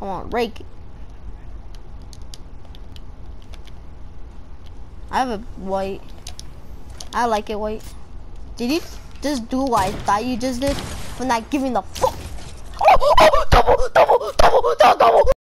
Come on, rake it. I have a white. I like it white. Did you just do what I thought you just did? For not giving the fuck. Oh, double.